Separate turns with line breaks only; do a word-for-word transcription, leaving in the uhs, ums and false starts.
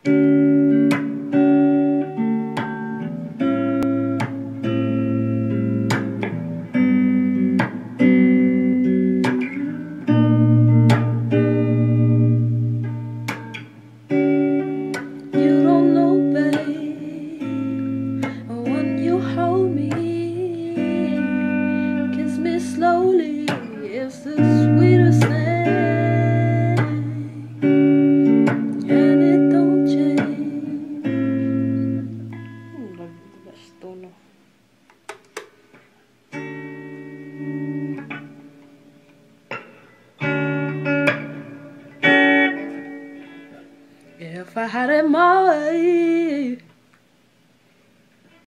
Slowly, it's the sweetest thing, and it don't change. Mm, the best tono. If I had it my way,